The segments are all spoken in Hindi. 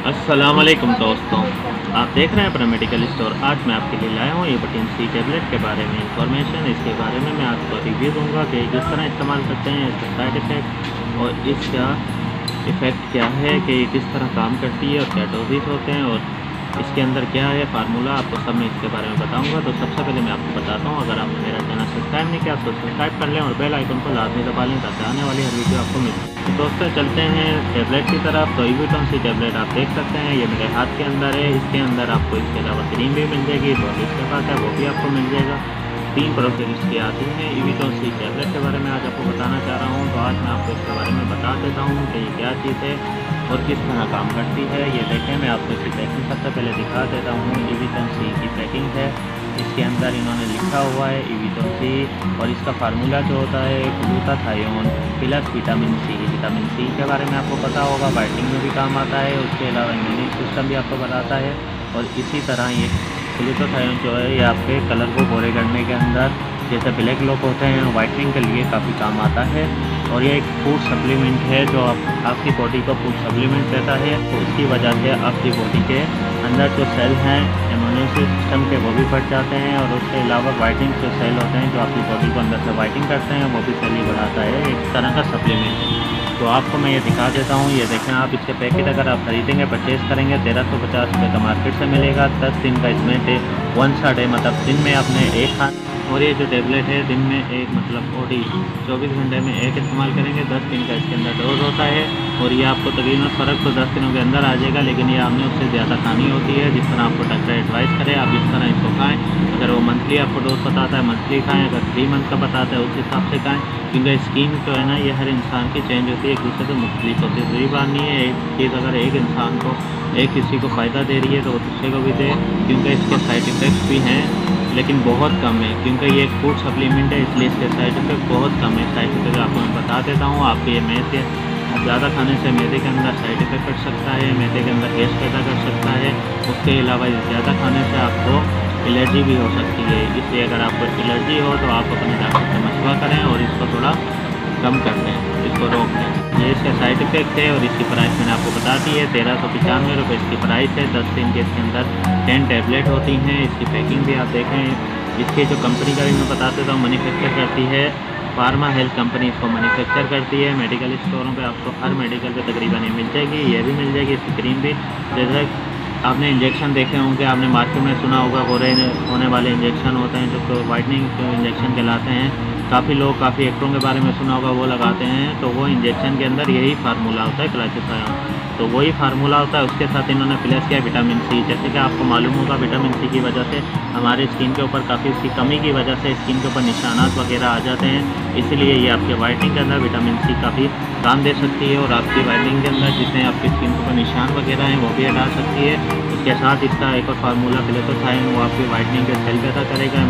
अस्सलाम वालेकुम दोस्तों, आप देख रहे हैं अपना मेडिकल स्टोर। आज मैं आपके लिए लाया हूँ ये विटामिन सी टैबलेट के बारे में इंफॉर्मेशन। इसके बारे में मैं आपको रिव्यू दूंगा कि किस तरह इस्तेमाल करते हैं, इसका साइड इफ़ेक्ट और इसका इफ़ेक्ट क्या है कि किस तरह काम करती है और क्या डोजेज होते हैं और इसके अंदर क्या है फार्मूला, आपको सब मैं इसके बारे में बताऊंगा। तो सबसे पहले मैं आपको बताता हूँ, अगर आपने मेरा चैनल सब्सक्राइब नहीं किया तो सब्सक्राइब कर लें और बेल आइकन को लाजमी दबा लें ताकि आने वाली हर वीडियो आपको मिल जाए। तो दोस्तों चलते हैं टैबलेट की तरफ। तो विटामिन सी टैबलेट आप देख सकते हैं, ये मेरे हाथ के अंदर है। इसके अंदर आपको इसके अलावा क्रीम भी मिल जाएगी, बॉडी इसके पास है वो भी आपको मिल जाएगा। 3 प्रोडक्ट इसकी आती हैं। विटामिन सी टैबलेट के बारे में आज आपको बताना चाह रहा हूँ। तो आज मैं आपको इसके बारे में बता देता हूँ कि ये क्या चीज़ है और किस तरह काम करती है। ये देखें, मैं आपको इसकी पैकिंग सबसे पहले दिखा देता हूँ। विटामिन सी की पैकिंग है, इसके अंदर इन्होंने लिखा हुआ है विटामिन सी और इसका फार्मूला जो होता है glutathione plus vitamin C. Vitamin C के बारे में आपको पता होगा, वाइटनिंग में भी काम आता है, उसके अलावा इम्यूनिटी सिस्टम भी आपको बताता है। और इसी तरह ये ग्लूटाथायोन जो है ये आपके कलर को गोरे करने के अंदर, जैसे ब्लैक लोग होते हैं, वाइटनिंग के लिए काफ़ी काम आता है। और ये एक फूड सप्लीमेंट है जो आपकी बॉडी को फूड सप्लीमेंट देता है। तो इसकी वजह से आपकी बॉडी के अंदर जो सेल हैं इम्यूनिटी सिस्टम के वो भी बढ़ जाते हैं। और उसके अलावा वाइटनिंग जो सेल होते हैं जो आपकी बॉडी को अंदर से वाइटनिंग करते हैं वो भी सेल ही बढ़ाता है। एक तरह का सप्लीमेंट है। तो आपको मैं ये दिखा देता हूँ। ये देखें आप, इसके पैकेट अगर आप खरीदेंगे परचेज़ करेंगे 1350 रुपये का मार्केट से मिलेगा। 10 दिन का इसमें 1 शॉट है, मतलब दिन में आपने एक खाना। और ये जो टेबलेट है दिन में एक, मतलब ओडी 24 घंटे में एक इस्तेमाल करेंगे। 10 दिन का इसके अंदर डोज होता है और ये आपको तकरीबन फ़र्क तो 10 दिनों के अंदर आ जाएगा, लेकिन ये आपने उससे ज़्यादा खानी होती है। जिस तरह आपको डॉक्टर एडवाइस करे आप इस तरह इसको खाएँ। अगर वो मंथली आपको डोज बताता है मंथली खाएँ, अगर 3 मंथ का बताता है उस हिसाब से खाएँ। क्योंकि स्किन जो है ना ये हर इंसान की चेंज होती है, एक दूसरे से मुख्तलिफ होती है। कोई बात नहीं है, एक चीज़ अगर एक इंसान को किसी को फ़ायदा दे रही है तो वो दूसरे को भी दे, क्योंकि इसके साइड इफ़ेक्ट्स भी हैं लेकिन बहुत कम है। क्योंकि ये एक फूड सप्लीमेंट है इसलिए इसके साइड इफ़ेक्ट बहुत कम है। साइड इफ़ेक्ट आपको मैं बता देता हूँ। आपके ये मैदे ज़्यादा खाने से मैदे के अंदर साइड इफ़ेक्ट कर सकता है, मैदे के अंदर गैस पैदा कर सकता है। उसके अलावा ज़्यादा खाने से आपको एलर्जी भी हो सकती है। इसलिए अगर आपको एलर्जी हो तो आप अपने डॉक्टर से मशवरा करें और इसको थोड़ा कम कर दें, इसको रोक दें। ये इसका साइड इफ़ेक्ट है और इसकी प्राइस मैंने आपको बता दी है। 1395 रुपये इसकी प्राइस है। 10 दिन के इसके अंदर 10 टैबलेट होती हैं। इसकी पैकिंग भी आप देखें। इसकी जो कंपनी का भी मैं बता देता हूँ, मैन्युफैक्चर करती है फार्मा हेल्थ कंपनी इसको मैन्युफैक्चर करती है। मेडिकल स्टोरों पे आपको हर मेडिकल पे तकरीबन ये मिल जाएगी, ये भी मिल जाएगी। इसकी क्रीम भी, जैसे आपने इंजेक्शन देखे होंगे, आपने मार्केट में सुना होगा गोरे होने वाले इंजेक्शन होते हैं जो वाइटनिंग इंजेक्शन कहलाते हैं। काफ़ी लोग काफ़ी एक्टरों के बारे में सुना होगा, वो लगाते हैं। तो वो इंजेक्शन के अंदर यही फार्मूला होता है ग्लूटाथायोन, तो वही फार्मूला होता है। उसके साथ इन्होंने प्लस किया विटामिन सी। जैसे कि आपको मालूम होगा विटामिन सी की वजह से हमारे स्किन के ऊपर काफ़ी, उसकी कमी की वजह से स्किन के ऊपर निशानात वगैरह आ जाते हैं। इसलिए ये आपके वाइटनिंग के अंदर विटामिन सी काफ़ी काम दे सकती है और आपकी वाइटनिंग के अंदर जितने आपकी स्किन के ऊपर निशान वगैरह हैं वो भी हटा सकती है। उसके साथ इसका एक और फार्मूला ग्लूटाथायोन, वो आपकी वाइटनिंग के सेल पैदा करेगा,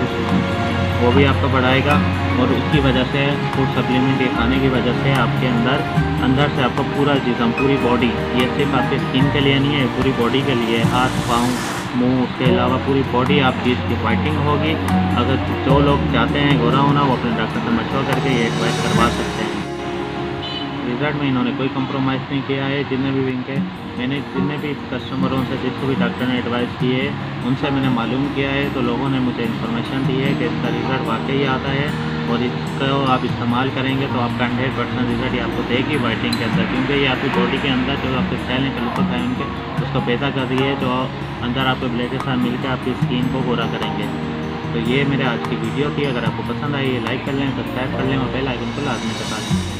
वो भी आपका बढ़ाएगा। और उसकी वजह से फूड सप्लीमेंट ये खाने की वजह से आपके अंदर से आपका पूरा जिस्म, पूरी बॉडी, ये सिर्फ आपके स्किन के लिए नहीं है, पूरी बॉडी के लिए, हाथ पाँव मुंह, उसके अलावा पूरी बॉडी आपकी इसकी वाइटनिंग होगी। अगर जो लोग चाहते हैं गोरा होना वो अपने डॉक्टर से मशवरा करके ये एडवाइस करवा सकते हैं। रिज़ल्ट में इन्होंने कोई कंप्रोमाइज़ नहीं किया है। मैंने जितने भी कस्टमरों से, जिसको भी डॉक्टर ने एडवाइस की है, उनसे मैंने मालूम किया है तो लोगों ने मुझे इन्फॉर्मेशन दी है कि इसका रिज़ल्ट वाकई आता है और इसको आप इस्तेमाल करेंगे तो आपका 100% रिज़ल्ट आपको देगी वाइटनिंग के अंदर। क्योंकि ये आपकी बॉडी के अंदर जो आपके सेल हैं ग्लूटाथायोन के, उसको पैदा कर रही है, जो अंदर आपके ब्लड के साथ मिलकर आपकी स्किन को गोरा करेंगे। तो ये मेरे आज की वीडियो थी। अगर आपको पसंद आई लाइक कर लें, सब्सक्राइब कर लें और बेल आइकन को लाजमी दबा लें।